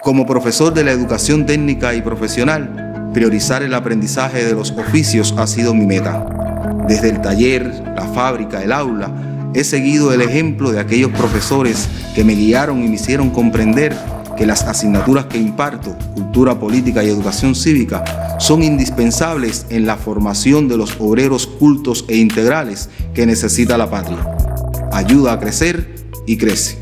Como profesor de la educación técnica y profesional, priorizar el aprendizaje de los oficios ha sido mi meta. Desde el taller, la fábrica, el aula, he seguido el ejemplo de aquellos profesores que me guiaron y me hicieron comprender que las asignaturas que imparto, cultura política y educación cívica, son indispensables en la formación de los obreros cultos e integrales que necesita la patria. Ayuda a crecer y crece.